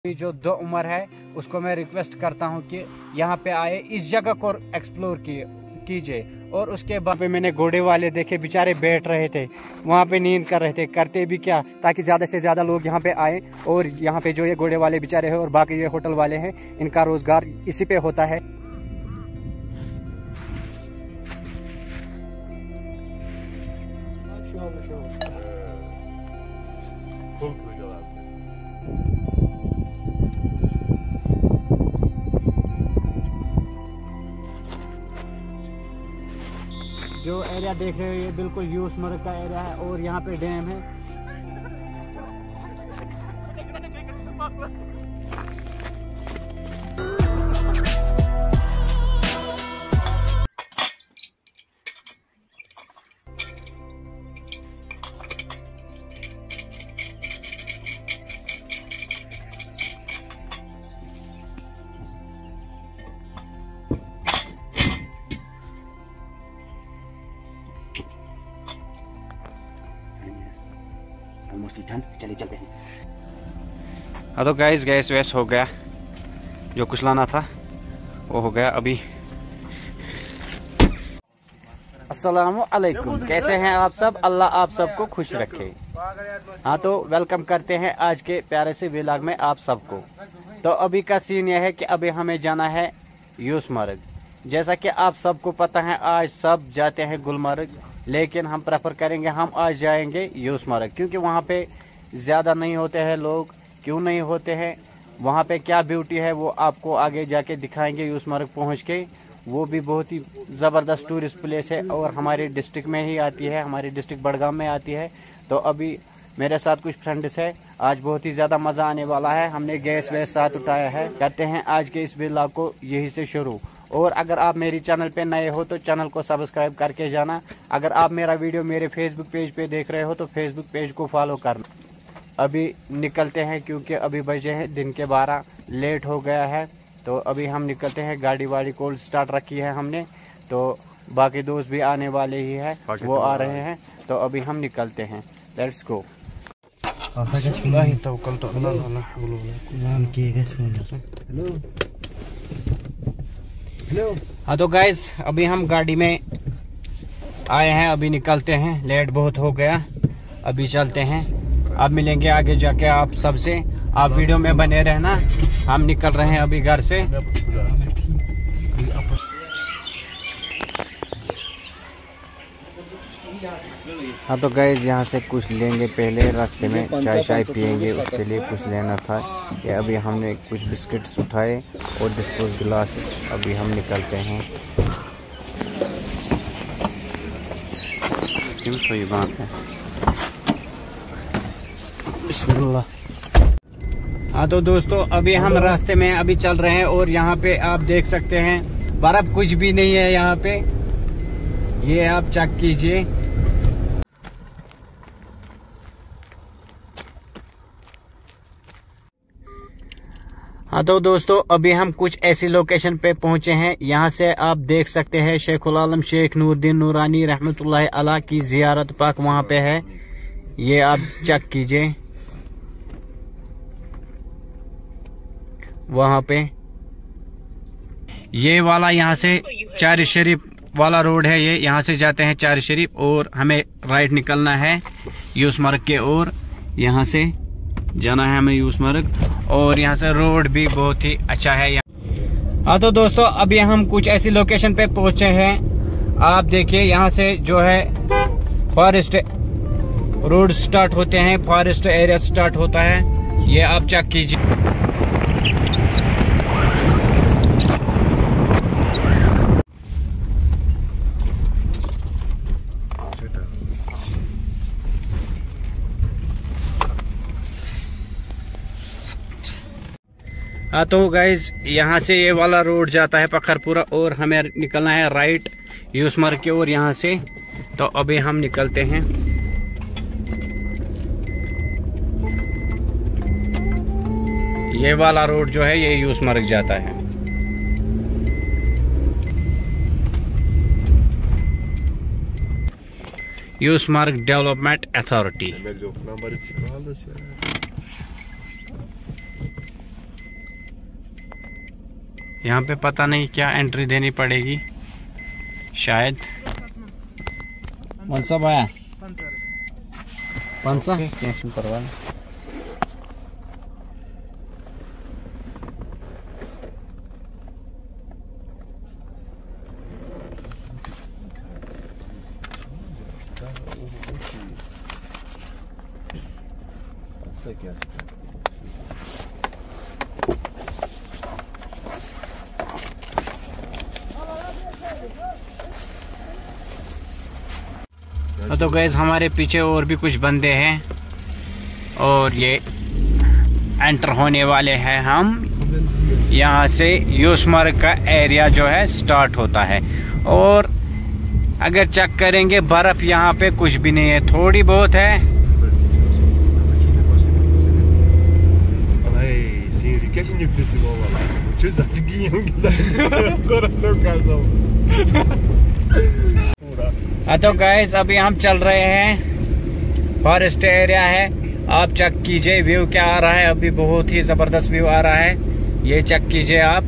जो दो उम्र है उसको मैं रिक्वेस्ट करता हूं कि यहाँ पे आए, इस जगह को एक्सप्लोर कीजिए। और उसके बाद पे मैंने घोड़े वाले देखे, बेचारे बैठ रहे थे वहाँ पे, नींद कर रहे थे। करते भी क्या, ताकि ज़्यादा से ज़्यादा लोग यहाँ पे आए। और यहाँ पे जो ये घोड़े वाले बेचारे हैं और बाकी ये होटल वाले हैं, इनका रोजगार इसी पे होता है। जो एरिया देख रहे हो ये बिल्कुल यूसमर्ग का एरिया है और यहाँ पे डैम है। चलिए चलते हैं। हाँ तो गाइस, गैस वैस हो गया, जो कुछ लाना था वो हो गया अभी। अस्सलामु अलैकुम, कैसे हैं आप सब? अल्लाह आप सबको खुश रखे। हाँ तो वेलकम करते हैं आज के प्यारे से व्लॉग में आप सबको। तो अभी का सीन यह है कि अभी हमें जाना है यूसमर्ग। जैसा कि आप सबको पता है, आज सब जाते हैं गुलमर्ग, लेकिन हम प्रेफर करेंगे हम आज जाएंगे यूसमर्ग, क्योंकि वहाँ पे ज़्यादा नहीं होते हैं लोग। क्यों नहीं होते हैं, वहाँ पे क्या ब्यूटी है वो आपको आगे जाके दिखाएंगे यूसमर्ग पहुँच के। वो भी बहुत ही ज़बरदस्त टूरिस्ट प्लेस है और हमारे डिस्ट्रिक्ट में ही आती है, हमारे डिस्ट्रिक्ट बड़गाम में आती है। तो अभी मेरे साथ कुछ फ्रेंड्स है, आज बहुत ही ज़्यादा मज़ा आने वाला है। हमने गैस वैस साथ उठाया है। करते हैं आज के इस व्लॉग को यही से शुरू। और अगर आप मेरी चैनल पे नए हो तो चैनल को सब्सक्राइब करके जाना। अगर आप मेरा वीडियो मेरे फेसबुक पेज पे देख रहे हो तो फेसबुक पेज को फॉलो करना। अभी निकलते हैं क्योंकि अभी बजे हैं दिन के 12, लेट हो गया है। तो अभी हम निकलते हैं। गाड़ी वाड़ी कोल्ड स्टार्ट रखी है हमने, तो बाकी दोस्त भी आने वाले ही है, वो आ रहे हैं। तो अभी हम निकलते हैं, लेट्स गो। हाँ तो गाइस, अभी हम गाड़ी में आए हैं, अभी निकलते हैं। लेट बहुत हो गया, अभी चलते हैं। अब मिलेंगे आगे जाके आप सबसे, आप वीडियो में बने रहना। हम निकल रहे हैं अभी घर से। हाँ तो गाइस, यहाँ से कुछ लेंगे, पहले रास्ते में चाय शाय पियेंगे, उसके लिए कुछ लेना था। ये अभी हमने कुछ बिस्किट्स उठाए और डिस्पोज ग्लासेस। अभी हम निकलते हैं। क्यों सही बात है। हाँ तो दोस्तों, अभी हम रास्ते में अभी चल रहे हैं और यहाँ पे आप देख सकते हैं बर्फ कुछ भी नहीं है यहाँ पे, ये आप चेक कीजिए। हाँ तो दोस्तों, अभी हम कुछ ऐसी लोकेशन पे पहुंचे हैं, यहाँ से आप देख सकते हैं शेखुल आलम शेख नूरुद्दीन नूरानी रहमतुल्लाह अलैह की जियारत पाक वहाँ पे है। ये आप चेक कीजिए वहाँ पे। ये वाला यहाँ से चार शरीफ वाला रोड है, ये यहाँ से जाते हैं चार शरीफ और हमें राइट निकलना है यूसमर्ग के ओर। यहाँ से जाना है हमें यूसमर्ग और यहाँ से रोड भी बहुत ही अच्छा है। हाँ तो दोस्तों, अभी हम कुछ ऐसी लोकेशन पे पहुंचे हैं। आप देखिए, यहाँ से जो है फॉरेस्ट रोड स्टार्ट होते हैं, फॉरेस्ट एरिया स्टार्ट होता है। ये आप चेक कीजिए। हाँ तो गाइज, यहाँ से ये वाला रोड जाता है पखरपुरा और हमें निकलना है राइट यूसमर्ग की ओर यहाँ से। तो अभी हम निकलते हैं। ये वाला रोड जो है ये यूसमर्ग जाता है। Yusmarg development authority. यहाँ पे पता नहीं क्या एंट्री देनी पड़ेगी शायद। कौन सा भाया पंचा कैंसिल करवा। तो गैस हमारे पीछे और भी कुछ बंदे हैं और ये एंटर होने वाले हैं हम। यहाँ से यूसमर्ग का एरिया जो है स्टार्ट होता है और अगर चेक करेंगे बर्फ यहाँ पे कुछ भी नहीं है, थोड़ी बहुत है। तो गाइस अभी हम चल रहे हैं, फॉरेस्ट एरिया है। आप चेक कीजिए व्यू क्या आ रहा है, अभी बहुत ही जबरदस्त व्यू आ रहा है, ये चेक कीजिए आप।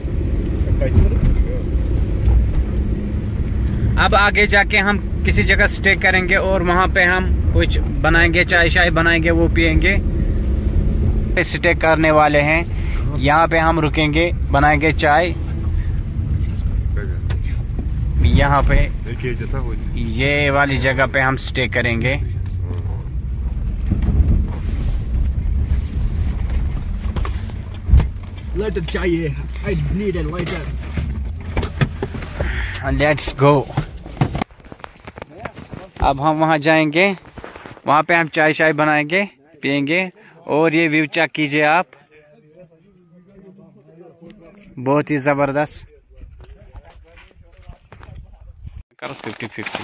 अब आगे जाके हम किसी जगह स्टे करेंगे और वहां पे हम कुछ बनाएंगे, चाय शाय बनाएंगे, वो पियेंगे। स्टे करने वाले हैं, यहाँ पे हम रुकेंगे, बनाएंगे चाय यहाँ पे, ये वाली जगह पे हम स्टे करेंगे। लाइटर चाहिए, I need a lighter. Let's go. अब हम वहाँ जाएंगे, वहाँ पे हम चाय शाय बनाएंगे, पियेंगे और ये व्यू चेक कीजिए आप, बहुत ही जबरदस्त। करो 50-50।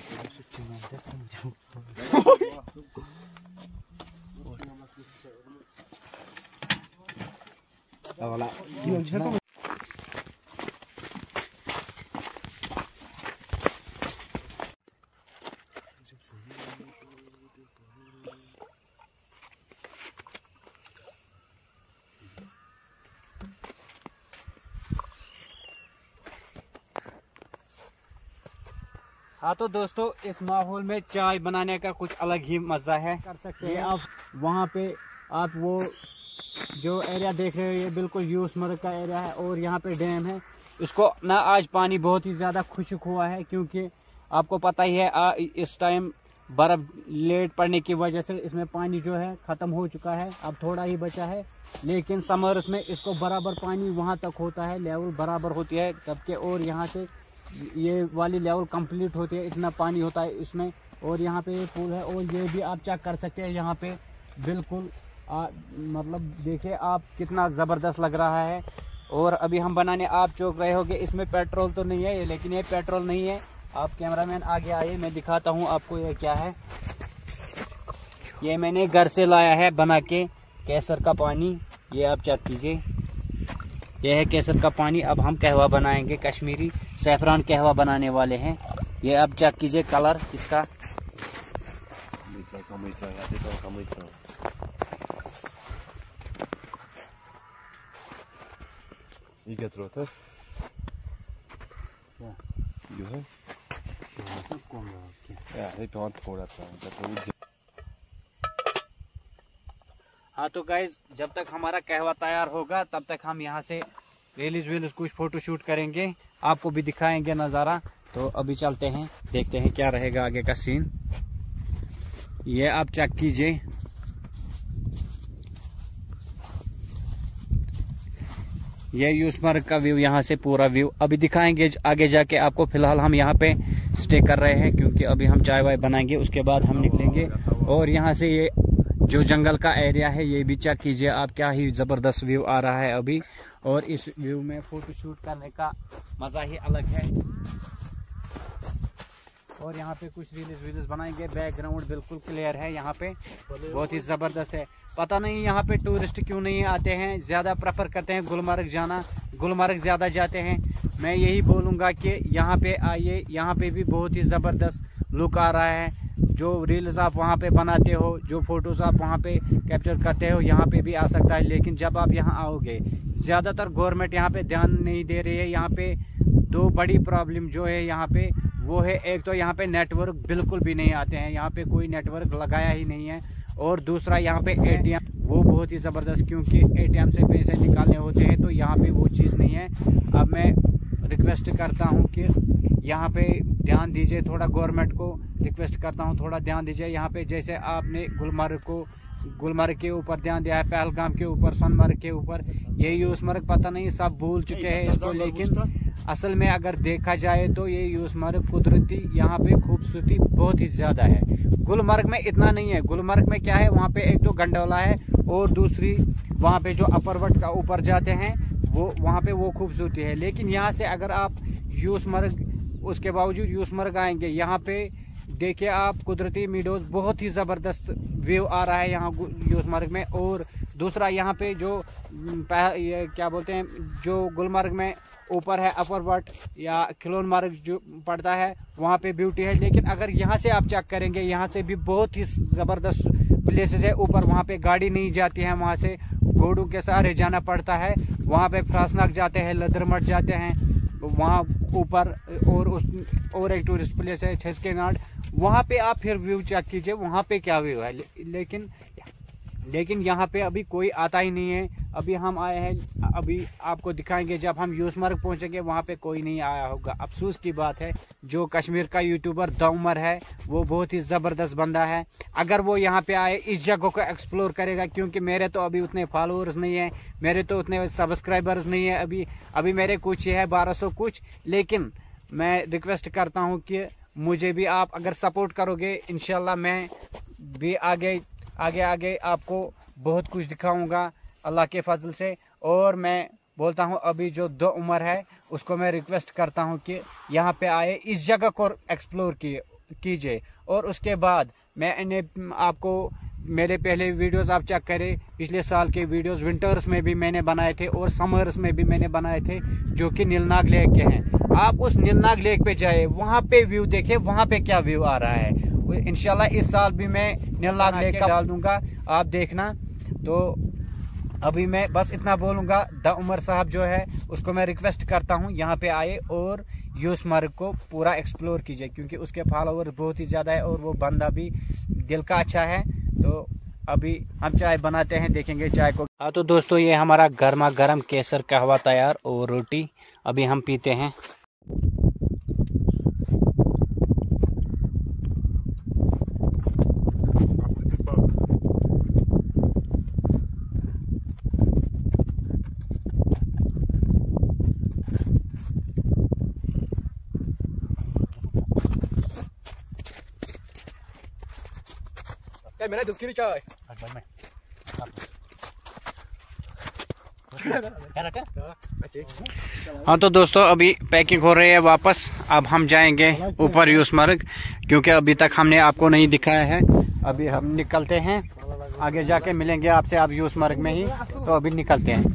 हाँ तो दोस्तों, इस माहौल में चाय बनाने का कुछ अलग ही मजा है। कर सकते हैं आप वहाँ पे, आप वो जो एरिया देख रहे हो ये बिल्कुल यूसमर्ग का एरिया है और यहाँ पे डैम है। इसको ना आज पानी बहुत ही ज्यादा खुश्क हुआ है क्योंकि आपको पता ही है इस टाइम बर्फ लेट पड़ने की वजह से इसमें पानी जो है खत्म हो चुका है, अब थोड़ा ही बचा है। लेकिन समर्स में इसको बराबर पानी वहाँ तक होता है, लेवल बराबर होती है तब और यहाँ से ये वाली लेवल कंप्लीट होती है, इतना पानी होता है इसमें। और यहाँ पे पुल है और ये भी आप चेक कर सकते हैं, यहाँ पे बिल्कुल मतलब देखिए आप कितना ज़बरदस्त लग रहा है। और अभी हम बनाने, आप चौंक रहे होंगे इसमें पेट्रोल तो नहीं है, लेकिन ये पेट्रोल नहीं है। आप कैमरामैन आगे आइए, मैं दिखाता हूँ आपको ये क्या है। ये मैंने घर से लाया है बना के केसर का पानी, ये आप चेक कीजिए, ये है केसर का पानी। अब हम कहवा बनाएंगे, कश्मीरी सैफरान कहवा बनाने वाले हैं। ये आप चेक कीजिए कलर इसका, हाँ तो गाइज जब तक हमारा कहवा तैयार होगा तब तक हम यहाँ से रील्स वील्स कुछ फोटो शूट करेंगे, आपको भी दिखाएंगे नज़ारा। तो अभी चलते हैं, देखते हैं क्या रहेगा आगे का सीन। ये आप चेक कीजिए, ये यूसमर्ग का व्यू, यहाँ से पूरा व्यू अभी दिखाएंगे आगे जाके आपको। फिलहाल हम यहाँ पे स्टे कर रहे हैं क्योंकि अभी हम चाय वाय बनाएंगे, उसके बाद हम निकलेंगे। और यहाँ से ये जो जंगल का एरिया है ये भी चेक कीजिए आप, क्या ही जबरदस्त व्यू आ रहा है अभी। और इस व्यू में फोटो शूट करने का मजा ही अलग है। और यहाँ पे कुछ रील्स वील्स बनाएंगे, बैकग्राउंड बिल्कुल क्लियर है, यहाँ पे बहुत ही जबरदस्त है। पता नहीं यहाँ पे टूरिस्ट क्यों नहीं आते हैं, ज्यादा प्रेफर करते हैं गुलमर्ग जाना, गुलमर्ग ज्यादा जाते हैं। मैं यही बोलूँगा कि यहाँ पे आइए, यहाँ पे भी बहुत ही ज़बरदस्त लुक आ रहा है। जो रील्स आप वहाँ पे बनाते हो, जो फोटोज़ आप वहाँ पे कैप्चर करते हो, यहाँ पे भी आ सकता है। लेकिन जब आप यहाँ आओगे, ज़्यादातर गवर्नमेंट यहाँ पे ध्यान नहीं दे रही है। यहाँ पे दो बड़ी प्रॉब्लम जो है यहाँ पे, वो है एक तो यहाँ पे नेटवर्क बिल्कुल भी नहीं आते हैं, यहाँ पे कोई नेटवर्क लगाया ही नहीं है। और दूसरा यहाँ पे ATM वो बहुत ही ज़बरदस्त, क्योंकि ATM से पैसे निकालने होते हैं, तो यहाँ पे वो चीज़ नहीं है। अब मैं रिक्वेस्ट करता हूँ कि यहाँ पे ध्यान दीजिए, थोड़ा गवर्नमेंट को रिक्वेस्ट करता हूँ, थोड़ा ध्यान दीजिए। यहाँ पे जैसे आपने गुलमर्ग के ऊपर ध्यान दिया है, पहलगाम के ऊपर, सोनमर्ग के ऊपर, ये यूसमर्ग पता नहीं सब भूल चुके हैं इसको। लेकिन असल में अगर देखा जाए तो ये यूसमर्ग कुदरती यहाँ पे खूबसूरती बहुत ही ज़्यादा है। गुलमर्ग में इतना नहीं है। गुलमर्ग में क्या है, वहाँ पे एक तो गंडोला है, और दूसरी वहाँ पे जो अपर का ऊपर जाते हैं वो वहाँ पे वो खूबसूरती है। लेकिन यहाँ से अगर आप यूसमर्ग, उसके बावजूद यूसमर्ग आएंगे, यहाँ पे देखिए आप कुदरती मीडोज, बहुत ही ज़बरदस्त व्यू आ रहा है यहाँ यूसमर्ग में। और दूसरा यहाँ पे जो ये क्या बोलते हैं, जो गुलमर्ग में ऊपर है अपर वट या खिलोनमर्ग जो पड़ता है, वहाँ पे ब्यूटी है। लेकिन अगर यहाँ से आप चेक करेंगे, यहाँ से भी बहुत ही ज़बरदस्त प्लेसेस है। ऊपर वहाँ पे गाड़ी नहीं जाती है, वहाँ से घोड़ों के सहारे जाना पड़ता है। वहाँ पे फ्रासनाग जाते हैं, लदरमठ जाते हैं वहाँ ऊपर। और एक टूरिस्ट प्लेस है छेसके नाड, वहाँ पे आप फिर व्यू चेक कीजिए, वहाँ पे क्या व्यू है। लेकिन यहाँ पे अभी कोई आता ही नहीं है। अभी हम आए हैं, अभी आपको दिखाएंगे जब हम यूसमर्ग पहुँचेंगे, वहाँ पे कोई नहीं आया होगा। अफसोस की बात है, जो कश्मीर का यूट्यूबर द उमर है, वो बहुत ही ज़बरदस्त बंदा है। अगर वो यहाँ पे आए, इस जगह को एक्सप्लोर करेगा, क्योंकि मेरे तो अभी उतने फॉलोअर्स नहीं है, मेरे तो उतने सब्सक्राइबर्स नहीं है। अभी मेरे कुछ है 1200 कुछ। लेकिन मैं रिक्वेस्ट करता हूँ कि मुझे भी आप अगर सपोर्ट करोगे, इंशाल्लाह मैं भी आगे आपको बहुत कुछ दिखाऊंगा अल्लाह के फजल से। और मैं बोलता हूं, अभी जो द उमर है उसको मैं रिक्वेस्ट करता हूं कि यहाँ पे आए, इस जगह को एक्सप्लोर कीजिए। और उसके बाद मैं आपको मेरे पहले वीडियोस आप चेक करें, पिछले साल के वीडियोस विंटर्स में भी मैंने बनाए थे और समर्स में भी मैंने बनाए थे, जो कि नीलनाग लेक के हैं। आप उस नीलनाग लेक पे जाए, वहाँ पे व्यू देखें, वहाँ पे क्या व्यू आ रहा है। इंशाल्लाह इस साल भी मैं नीलनाग लेक का डाल दूंगा, आप देखना। तो अभी मैं बस इतना बोलूंगा, द उमर साहब जो है उसको मैं रिक्वेस्ट करता हूँ यहाँ पे आए और यूसमर्ग को पूरा एक्सप्लोर कीजिए, क्योंकि उसके फॉलोअर बहुत ही ज़्यादा है और वो बंदा भी दिल का अच्छा है। तो अभी हम चाय बनाते हैं, देखेंगे चाय को। हाँ तो दोस्तों, ये हमारा गर्मा गर्म केसर कहवा तैयार और रोटी अभी हम पीते हैं। मैंने 10 की चाय। हाँ तो दोस्तों, अभी पैकिंग हो रही है वापस। अब हम जाएंगे ऊपर यूसमर्ग, क्योंकि अभी तक हमने आपको नहीं दिखाया है। अभी हम निकलते हैं, आगे जाके मिलेंगे आपसे आप यूसमर्ग में ही। तो अभी निकलते हैं।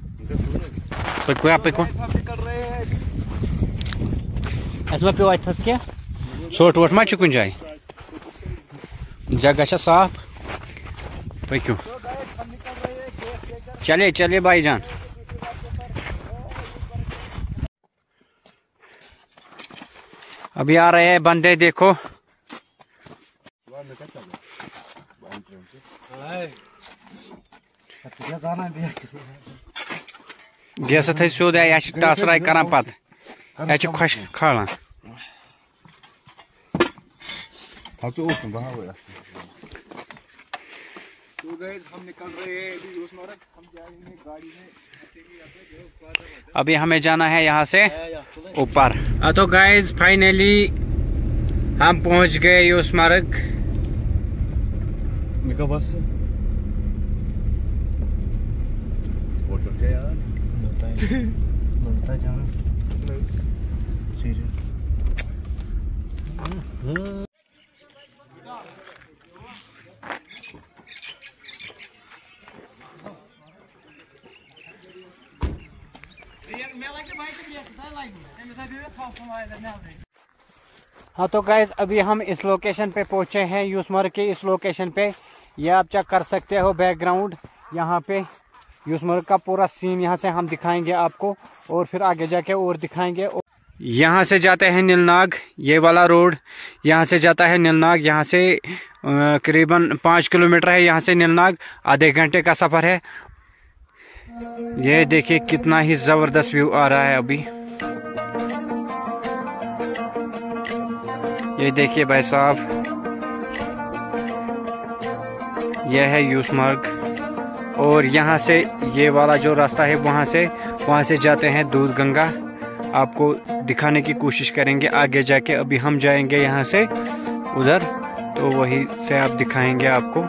छोट वोट मा कुछ जाए, जगह साफ पक्यू। चलिए भाईजान। अभी आ रहे हैं बंदे, देखो। गैस थे सोद टसराय कर पत खुश खाला। हम निकल रहे हैं यूसमर्ग, हम जाएंगे गाड़ी में। अभी हमें जाना है यहाँ से ऊपर। तो गाइज फाइनली हम पहुँच गए यूसमर्ग। हाँ तो गाइस अभी हम इस लोकेशन पे पहुंचे हैं, यूसमर्ग के इस लोकेशन पे। ये आप चेक कर सकते हो बैकग्राउंड, यहाँ पे यूसमर्ग का पूरा सीन यहाँ से हम दिखाएंगे आपको, और फिर आगे जाके और दिखाएंगे। यहाँ से जाते हैं नीलनाग, ये वाला रोड यहाँ से जाता है नीलनाग। यहाँ से करीबन 5 किलोमीटर है यहाँ से नीलनाग, आधे घंटे का सफर है। ये देखिए कितना ही जबरदस्त व्यू आ रहा है अभी। ये देखिए भाई साहब, यह है यूसमर्ग। और यहाँ से ये वाला जो रास्ता है वहाँ से जाते हैं दूध गंगा। आपको दिखाने की कोशिश करेंगे आगे जाके। अभी हम जाएंगे यहाँ से उधर, तो वहीं से आप दिखाएंगे आपको।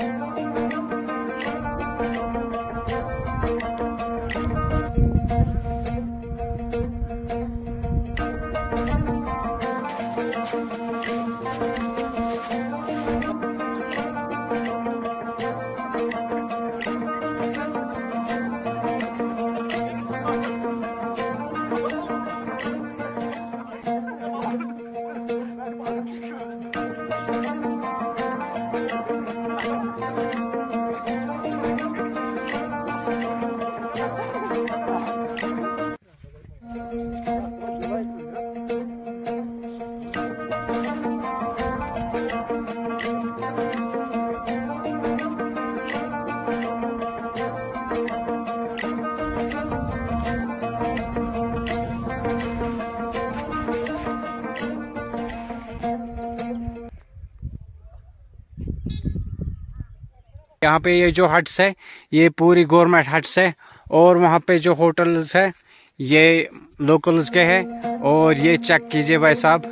यहाँ पे ये जो हट्स है ये पूरी गवर्नमेंट हट्स है, और वहाँ पे जो होटल्स है ये लोकल्स के हैं। और ये चेक कीजिए भाई साहब,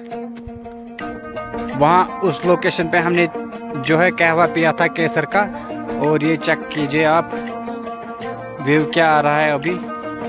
वहाँ उस लोकेशन पे हमने जो है कहवा पिया था केसर का। और ये चेक कीजिए आप, व्यू क्या आ रहा है अभी।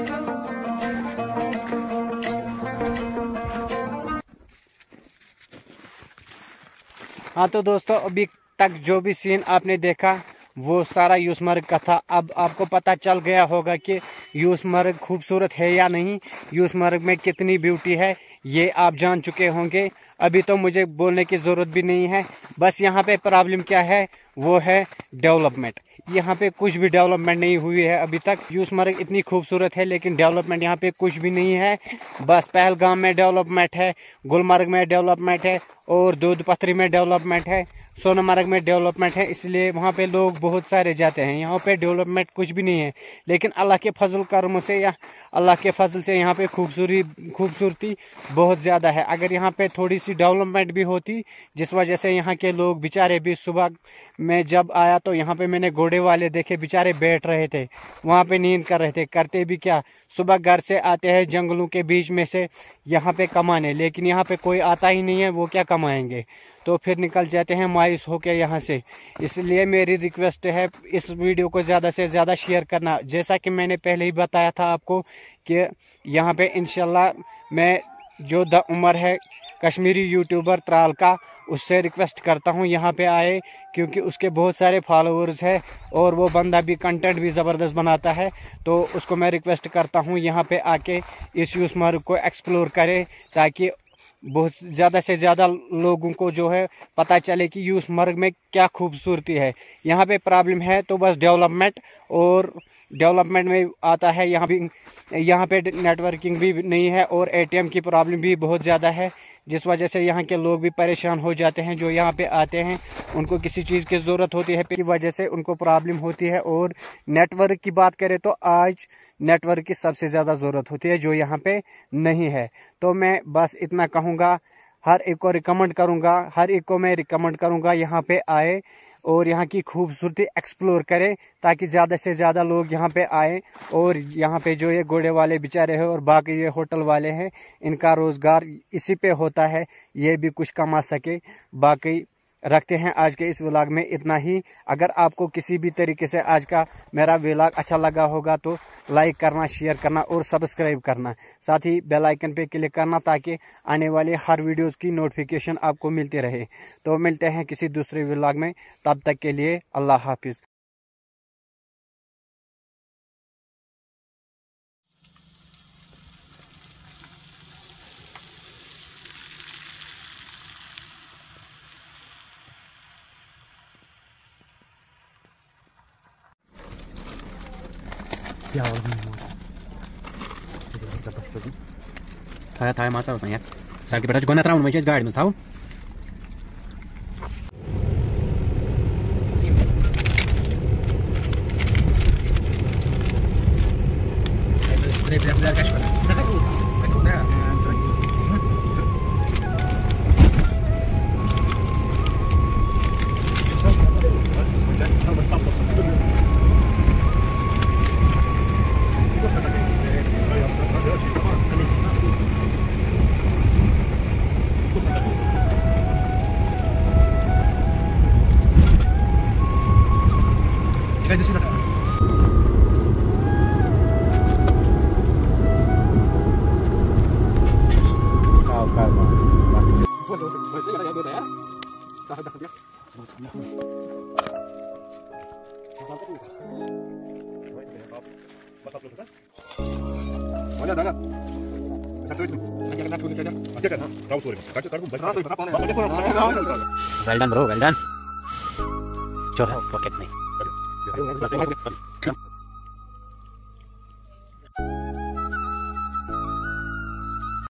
हाँ तो दोस्तों अभी तक जो भी सीन आपने देखा वो सारा यूसमर्ग का था। अब आपको पता चल गया होगा कि यूसमर्ग खूबसूरत है या नहीं, यूसमर्ग में कितनी ब्यूटी है, ये आप जान चुके होंगे। अभी तो मुझे बोलने की ज़रूरत भी नहीं है। बस यहाँ पे प्रॉब्लम क्या है, वो है डेवलपमेंट। यहाँ पे कुछ भी डेवलपमेंट नहीं हुई है अभी तक। यूसमर्ग इतनी खूबसूरत है लेकिन डेवलपमेंट यहाँ पे कुछ भी नहीं है। बस पहलगाम में डेवलपमेंट है, गुलमर्ग में डेवलपमेंट है, और दूध पथरी में डेवलपमेंट है, सोनमर्ग में डेवलपमेंट है। इसलिए वहाँ पे लोग बहुत सारे जाते हैं। यहाँ पे डेवलपमेंट कुछ भी नहीं है, लेकिन अल्लाह के फजल कर्म से या अल्लाह के फजल से यहाँ पे खूबसूरती बहुत ज़्यादा है। अगर यहाँ पे थोड़ी सी डेवलपमेंट भी होती, जिस वजह से यहाँ के लोग बेचारे भी, सुबह में जब आया तो यहाँ पे मैंने घोड़े वाले देखे, बेचारे बैठ रहे थे वहाँ पे, नींद कर रहे थे। करते भी क्या, सुबह घर से आते हैं जंगलों के बीच में से यहाँ पे कमाने, लेकिन यहाँ पे कोई आता ही नहीं है, वो क्या कमाएंगे, तो फिर निकल जाते हैं मायूस होकर यहाँ से। इसलिए मेरी रिक्वेस्ट है इस वीडियो को ज़्यादा से ज़्यादा शेयर करना। जैसा कि मैंने पहले ही बताया था आपको कि यहाँ पे इंशाल्लाह मैं जो द उमर है कश्मीरी यूट्यूबर त्राल का, उससे रिक्वेस्ट करता हूँ यहाँ पे आए, क्योंकि उसके बहुत सारे फॉलोअर्स हैं और वो बंदा भी कंटेंट भी ज़बरदस्त बनाता है। तो उसको मैं रिक्वेस्ट करता हूँ यहाँ पे आके इस यूसमर्ग को एक्सप्लोर करे, ताकि बहुत ज़्यादा से ज़्यादा लोगों को जो है पता चले कि यूसमर्ग में क्या खूबसूरती है। यहाँ पे प्रॉब्लम है तो बस डेवलपमेंट, और डेवलपमेंट में आता है यहाँ पे नेटवर्किंग भी नहीं है, और एटीएम की प्रॉब्लम भी बहुत ज़्यादा है, जिस वजह से यहाँ के लोग भी परेशान हो जाते हैं। जो यहाँ पे आते हैं उनको किसी चीज़ की ज़रूरत होती है, की वजह से उनको प्रॉब्लम होती है। और नेटवर्क की बात करें तो आज नेटवर्क की सबसे ज़्यादा ज़रूरत होती है, जो यहाँ पे नहीं है। तो मैं बस इतना कहूँगा, हर एक को रिकमेंड करूँगा, हर एक को मैं रिकमेंड करूँगा यहाँ पे आए और यहाँ की खूबसूरती एक्सप्लोर करें, ताकि ज़्यादा से ज़्यादा लोग यहाँ पे आए। और यहाँ पे जो ये घोड़े वाले बेचारे हैं और बाकी ये होटल वाले हैं, इनका रोज़गार इसी पे होता है, ये भी कुछ कमा सके। बाकी रखते हैं आज के इस व्लॉग में इतना ही। अगर आपको किसी भी तरीके से आज का मेरा व्लॉग अच्छा लगा होगा तो लाइक करना, शेयर करना और सब्सक्राइब करना, साथ ही बेल आइकन पे क्लिक करना, ताकि आने वाले हर वीडियोस की नोटिफिकेशन आपको मिलती रहे। तो मिलते हैं किसी दूसरे व्लॉग में, तब तक के लिए अल्लाह हाफिज़। था माता होता यार साइड पे गोना त्राउन में गाड़ी में थाओ well done bro well done चलो पॉकेट में